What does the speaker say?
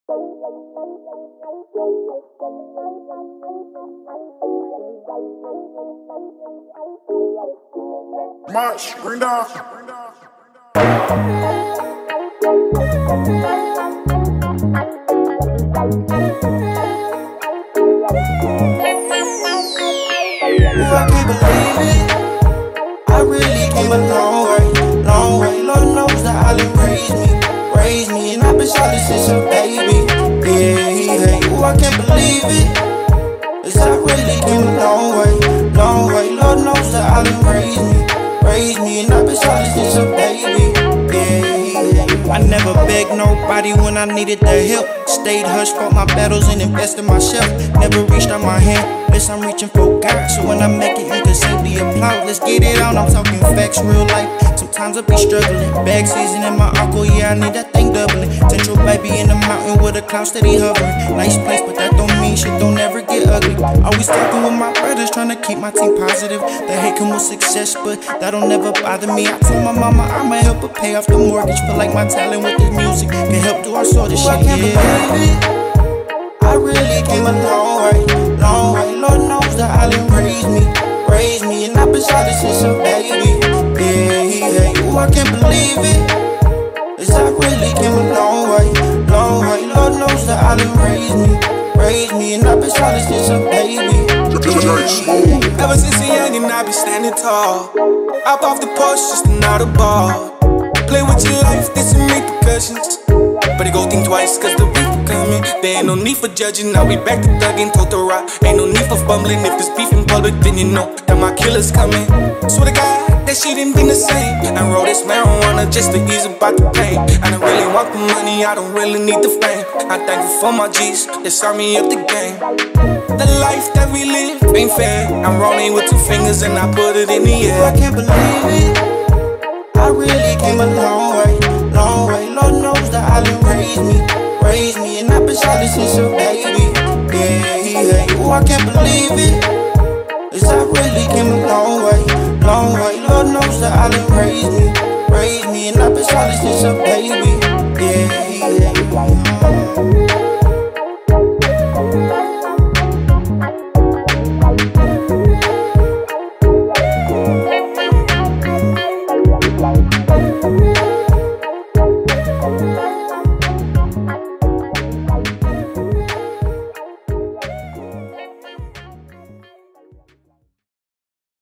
March, bring down. I can't believe it. I really came a long way, long way. Lord knows that Island raised me, and I've been solid since a baby. Yeah. Ooh, I can't believe it. 'Cause I really came a long way, long way. Lord knows that Island raised me, and I've been solid since a baby. Yeah. I never begged nobody when I needed their help. Stayed hush, fought my battles and invested myself. Never reached out my hand, unless I'm reaching for God. So when I make it, you can simply applaud. Let's get it on, I'm talking facts, real life. Sometimes I be struggling. Bag season in my uncle, yeah, I need that thing doubling. Central baby in the mountain with a cloud steady hovering. Nice place, but that don't mean shit don't ever get ugly. Always talking with my brothers, trying to keep my team positive. The hate come with success, but that don't never bother me. I told my mama I'ma help her pay off the mortgage. Feel like my talent with this music can help do all sort of shit. I can't believe it. I really came a long way, long way. Lord knows that Island raised me, and I've been solid since a baby. Yeah. Ooh, I can't believe it. 'Cause I really came a long way, long way. Lord knows that Island raised me, and I've been solid since a baby. Yeah. Ever since a youngin', I be standing tall. Hop off the porch, just another ball. Play with your life, there's some repercussions. But it go think twice, 'cause the reaper coming. There ain't no need for judging, now we back to thugging, told the rock. Ain't no need for fumbling, if there's beef in public, then you know that my killer's coming. Swear to God, that shit ain't been the same. I roll this marijuana just to ease about the pain. I don't really want the money, I don't really need the fame. I'm thankful for my G's, that saw me up the game. The life that we live ain't fair. I'm rolling with 2 fingers and I put it in the air. I can't believe it. I really came a long way, long way. Lord knows that Island raised me, and I've been solid since a baby. Yeah. Ooh, I can't believe it. 'Cause I really came a long way, long way. Lord knows that Island raised me, and I've been solid since a baby.